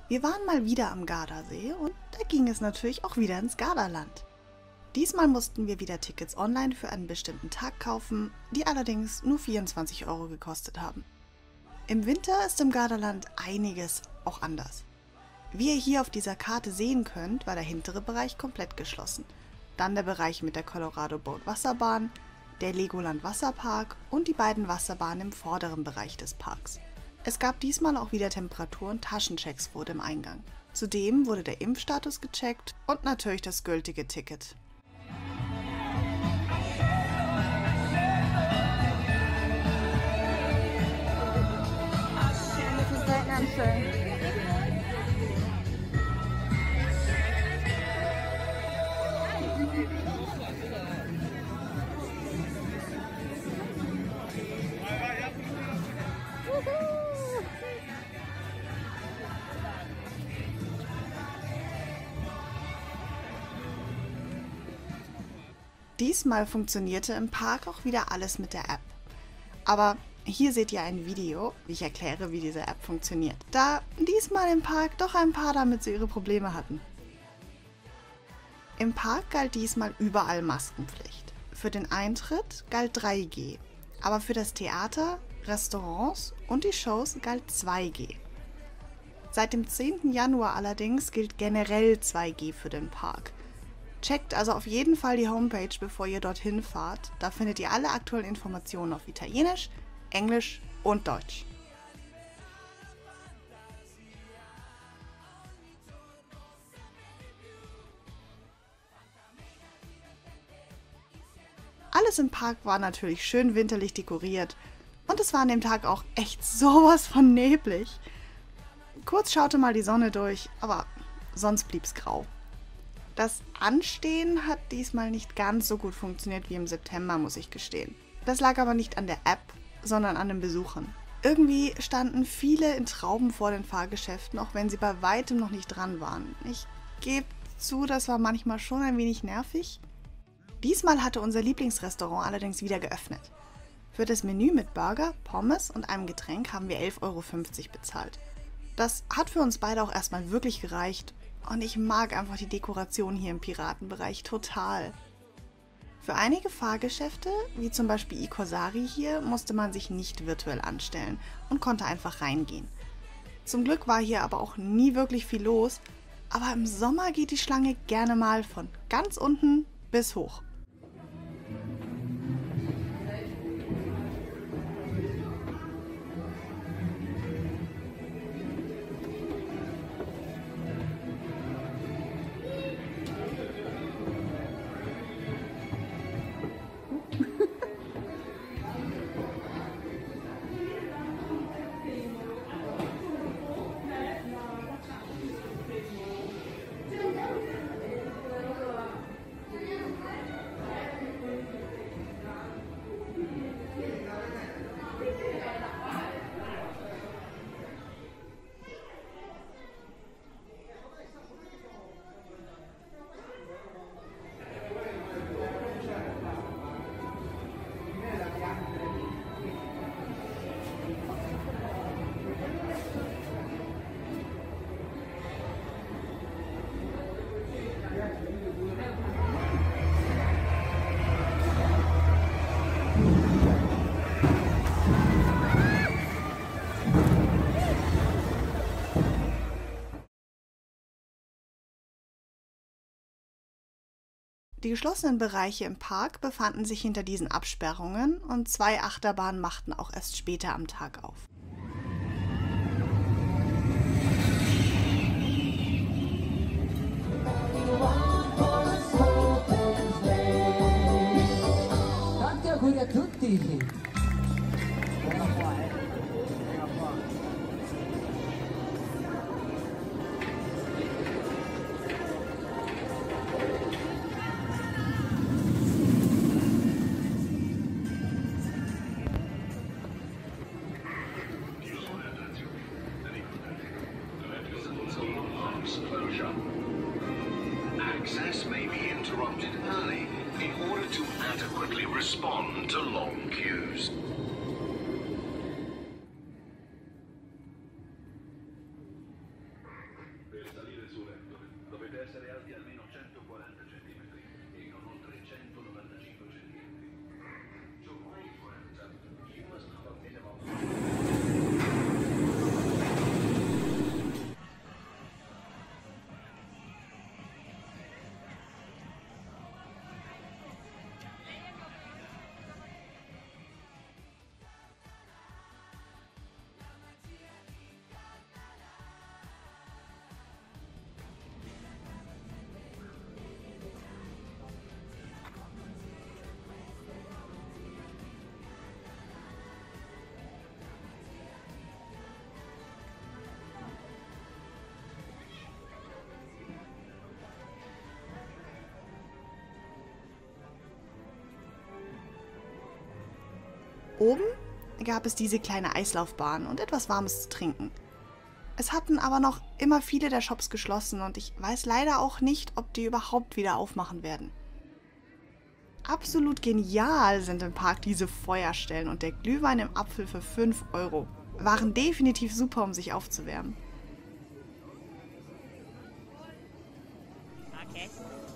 Wir waren mal wieder am Gardasee und da ging es natürlich auch wieder ins Gardaland. Diesmal mussten wir wieder Tickets online für einen bestimmten Tag kaufen, die allerdings nur 24 € gekostet haben. Im Winter ist im Gardaland einiges auch anders. Wie ihr hier auf dieser Karte sehen könnt, war der hintere Bereich komplett geschlossen. Dann der Bereich mit der Colorado Boat Wasserbahn, der Legoland Wasserpark und die beiden Wasserbahnen im vorderen Bereich des Parks. Es gab diesmal auch wieder Temperatur- und Taschenchecks vor dem Eingang. Zudem wurde der Impfstatus gecheckt und natürlich das gültige Ticket. Diesmal funktionierte im Park auch wieder alles mit der App. Aber hier seht ihr ein Video, wie ich erkläre, wie diese App funktioniert, da diesmal im Park doch ein paar damit so ihre Probleme hatten. Im Park galt diesmal überall Maskenpflicht. Für den Eintritt galt 3G, aber für das Theater, Restaurants und die Shows galt 2G. Seit dem 10. Januar allerdings gilt generell 2G für den Park. Checkt also auf jeden Fall die Homepage, bevor ihr dorthin fahrt. Da findet ihr alle aktuellen Informationen auf Italienisch, Englisch und Deutsch. Alles im Park war natürlich schön winterlich dekoriert und es war an dem Tag auch echt sowas von neblig. Kurz schaute mal die Sonne durch, aber sonst blieb's grau. Das Anstehen hat diesmal nicht ganz so gut funktioniert wie im September, muss ich gestehen. Das lag aber nicht an der App, sondern an den Besuchern. Irgendwie standen viele in Trauben vor den Fahrgeschäften, auch wenn sie bei weitem noch nicht dran waren. Ich gebe zu, das war manchmal schon ein wenig nervig. Diesmal hatte unser Lieblingsrestaurant allerdings wieder geöffnet. Für das Menü mit Burger, Pommes und einem Getränk haben wir 11,50 € bezahlt. Das hat für uns beide auch erstmal wirklich gereicht. Und ich mag einfach die Dekoration hier im Piratenbereich total. Für einige Fahrgeschäfte, wie zum Beispiel i-Corsari hier, musste man sich nicht virtuell anstellen und konnte einfach reingehen. Zum Glück war hier aber auch nie wirklich viel los, aber im Sommer geht die Schlange gerne mal von ganz unten bis hoch. Die geschlossenen Bereiche im Park befanden sich hinter diesen Absperrungen und 2 Achterbahnen machten auch erst später am Tag auf. Tanti auguri a tutti! Access may be interrupted early in order to adequately respond to long queues. Oben gab es diese kleine Eislaufbahn und etwas Warmes zu trinken. Es hatten aber noch immer viele der Shops geschlossen und ich weiß leider auch nicht, ob die überhaupt wieder aufmachen werden. Absolut genial sind im Park diese Feuerstellen und der Glühwein im Apfel für 5 Euro. Waren definitiv super, um sich aufzuwärmen. Okay.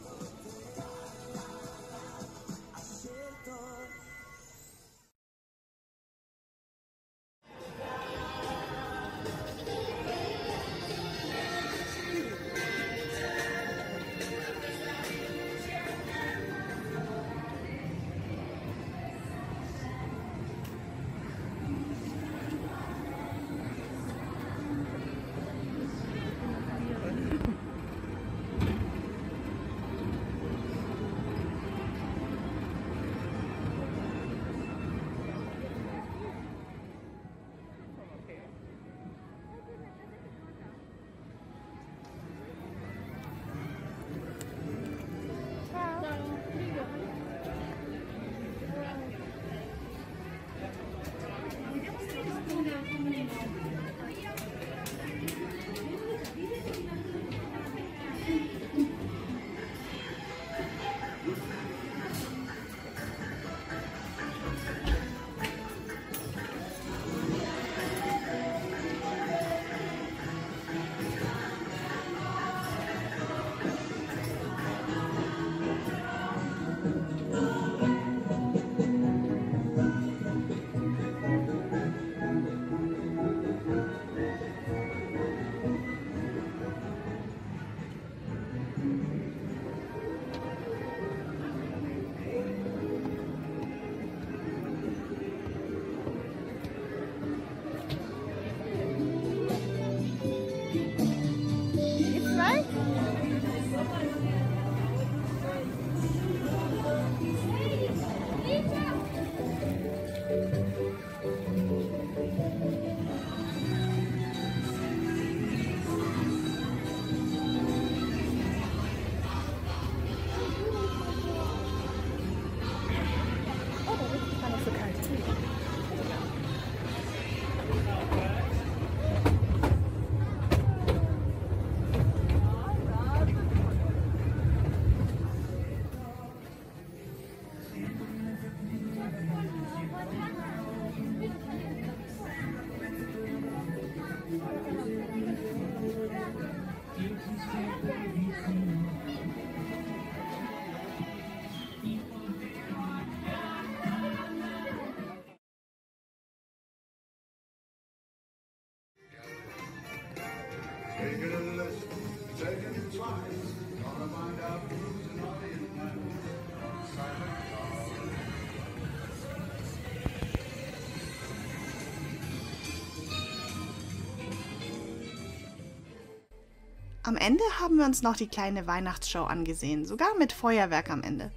Am Ende haben wir uns noch die kleine Weihnachtsshow angesehen, sogar mit Feuerwerk am Ende.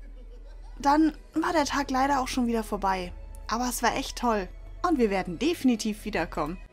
Dann war der Tag leider auch schon wieder vorbei, aber es war echt toll und wir werden definitiv wiederkommen.